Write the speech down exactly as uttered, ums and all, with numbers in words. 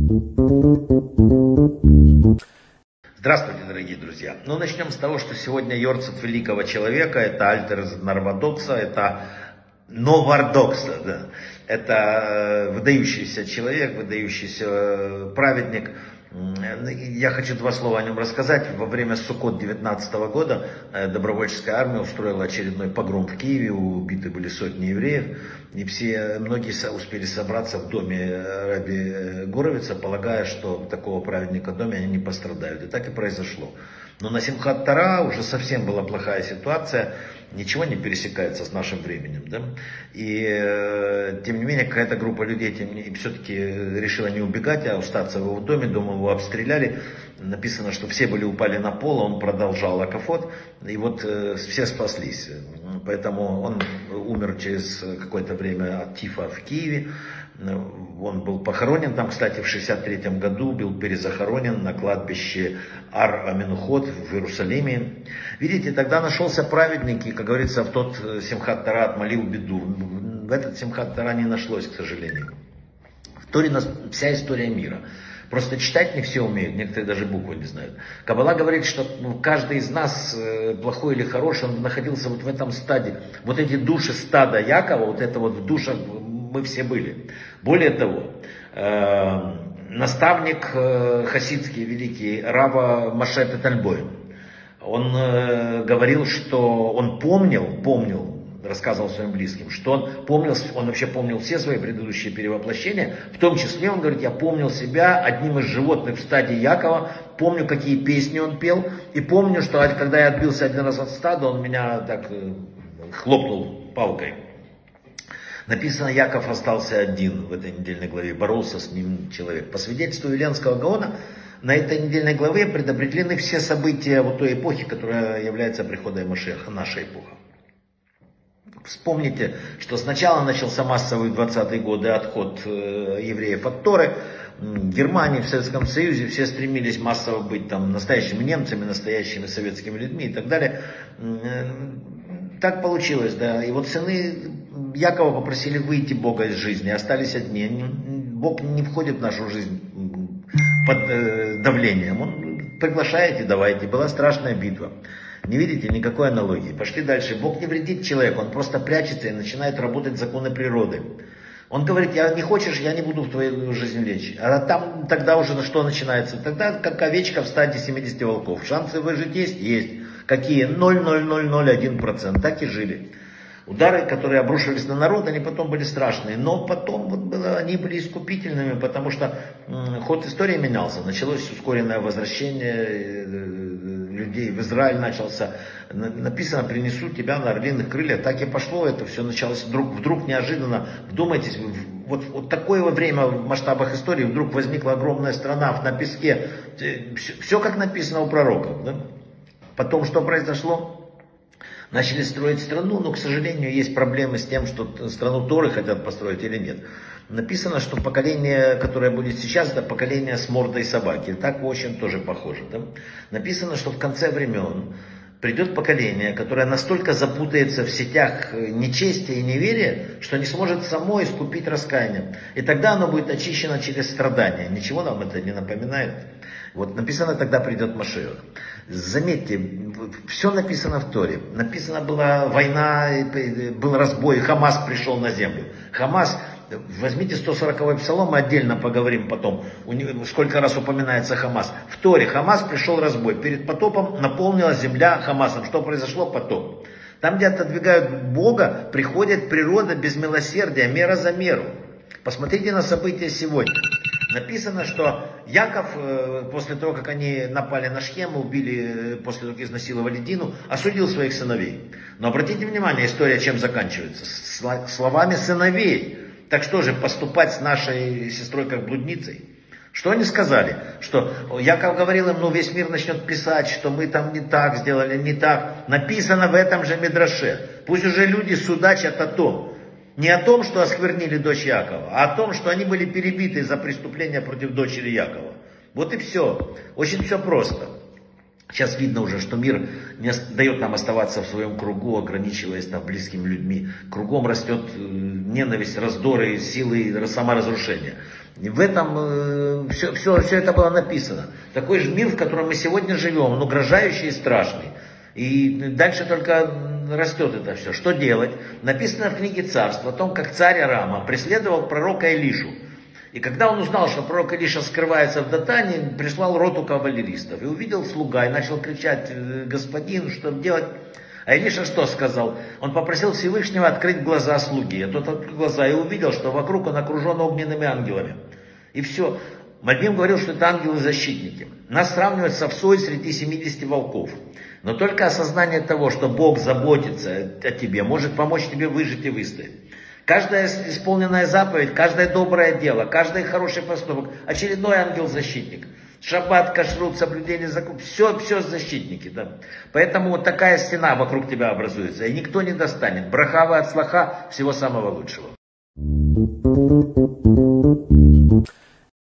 Здравствуйте, дорогие друзья. Ну, начнем с того, что сегодня йорцат великого человека, это альтер Нарвадокса, это Новардокса, да. Это выдающийся человек, выдающийся праведник. Я хочу два слова о нем рассказать. Во время Суккот девятнадцатого года добровольческая армия устроила очередной погром в Киеве, убиты были сотни евреев, и все, многие успели собраться в доме раби Горовица, полагая, что такого праведника в доме они не пострадают. И так и произошло. Но на Симхат Тора уже совсем была плохая ситуация, ничего не пересекается с нашим временем. Да? И э, тем не менее какая-то группа людей тем не, все-таки решила не убегать, а остаться в его доме. Дома его обстреляли. Написано, что все были упали на пол, он продолжал акафот. И вот э, все спаслись. Поэтому он умер через какое-то время от тифа в Киеве. Он был похоронен там, кстати, в шестьдесят третьем году, был перезахоронен на кладбище Ар-Аменухот в Иерусалиме. Видите, тогда нашелся праведник, и, как говорится, в тот Симхат Тора отмолил беду. В этот Симхат Тора не нашлось, к сожалению. В Торе вся история мира. Просто читать не все умеют, некоторые даже буквы не знают. Каббала говорит, что каждый из нас, плохой или хороший, он находился вот в этом стаде. Вот эти души стада Якова, вот это вот в душах мы все были. Более того, э, наставник э, хасидский великий Рава Моше Тальбой, он э, говорил, что он помнил, помнил, рассказывал своим близким, что он помнил, он вообще помнил все свои предыдущие перевоплощения, в том числе, он говорит, я помнил себя одним из животных в стаде Якова, помню, какие песни он пел, и помню, что когда я отбился один раз от стада, он меня так э, хлопнул палкой. Написано, Яков остался один в этой недельной главе, боролся с ним человек. По свидетельству Виленского Гаона, на этой недельной главе предопределены все события вот той эпохи, которая является приходом Машеха, наша эпоха. Вспомните, что сначала начался массовый в двадцатые годы отход евреев от Торы. В Германии, в Советском Союзе все стремились массово быть там настоящими немцами, настоящими советскими людьми и так далее. Так получилось, да. И вот сыны Якова попросили выйти Бога из жизни, остались одни. Бог не входит в нашу жизнь под э, давлением. Он приглашает, давайте. Была страшная битва. Не видите никакой аналогии. Пошли дальше. Бог не вредит человеку, он просто прячется и начинает работать законы природы. Он говорит, я не хочешь, я не буду в твою жизнь лечь. А там тогда уже что начинается? Тогда как овечка в стаде семидесяти волков. Шансы выжить есть? Есть. Какие? ноль целых ноль ноль ноль один процент. Так и жили. Удары, которые обрушивались на народ, они потом были страшные. Но потом вот было, они были искупительными, потому что м, ход истории менялся. Началось ускоренное возвращение э, людей в Израиль начался. Написано, принесу тебя на орлиных крыльях. Так и пошло это. Все началось вдруг, вдруг неожиданно. Вдумайтесь, вот, вот такое время в масштабах истории. Вдруг возникла огромная страна на песке. Все, все как написано у пророков. Да? Потом что произошло? Начали строить страну, но, к сожалению, есть проблемы с тем, что страну Торы хотят построить или нет. Написано, что поколение, которое будет сейчас, это поколение с мордой собаки. Так очень тоже похоже. Да? Написано, что в конце времен придет поколение, которое настолько запутается в сетях нечестия и неверия, что не сможет само искупить раскаяние. И тогда оно будет очищено через страдания. Ничего нам это не напоминает? Вот написано, тогда придет Машиах. Заметьте, все написано в Торе. Написана была война, был разбой, Хамас пришел на землю. Хамас, возьмите сто сороковой псалом, мы отдельно поговорим потом, сколько раз упоминается Хамас. В Торе Хамас пришел разбой. Перед потопом наполнилась земля Хамасом. Что произошло? Потоп. Там, где отодвигают Бога, приходит природа без милосердия, мера за меру. Посмотрите на события сегодня. Написано, что Яков, после того, как они напали на Шхем, убили, после того, как изнасиловали Дину, осудил своих сыновей. Но обратите внимание, история чем заканчивается? Словами сыновей. Так что же, поступать с нашей сестрой как блудницей? Что они сказали? Что Яков говорил им, ну весь мир начнет писать, что мы там не так сделали, не так. Написано в этом же Мидраше. Пусть уже люди судачат о том. Не о том, что осквернили дочь Якова, а о том, что они были перебиты за преступления против дочери Якова. Вот и все. Очень все просто. Сейчас видно уже, что мир не дает нам оставаться в своем кругу, ограничиваясь там близкими людьми. Кругом растет ненависть, раздоры, силы саморазрушения. И в этом э, все, все, все это было написано. Такой же мир, в котором мы сегодня живем, он угрожающий и страшный. И дальше только растет это все. Что делать? Написано в книге Царств о том, как царь Арама преследовал пророка Илишу. И когда он узнал, что пророк Илиша скрывается в Датане, прислал роту кавалеристов. И увидел слуга, и начал кричать: господин, что делать? А Илиша что сказал? Он попросил Всевышнего открыть глаза слуги. А тот открыл глаза и увидел, что вокруг он окружен огненными ангелами. И все. Мальбим говорил, что это ангелы-защитники. Нас сравнивают с овцой среди семидесяти волков. Но только осознание того, что Бог заботится о тебе, может помочь тебе выжить и выстоять. Каждая исполненная заповедь, каждое доброе дело, каждый хороший поступок, очередной ангел-защитник. Шаббат, кашрут, соблюдение закона, все, все защитники. Да. Поэтому вот такая стена вокруг тебя образуется, и никто не достанет. Брахава от слаха, всего самого лучшего.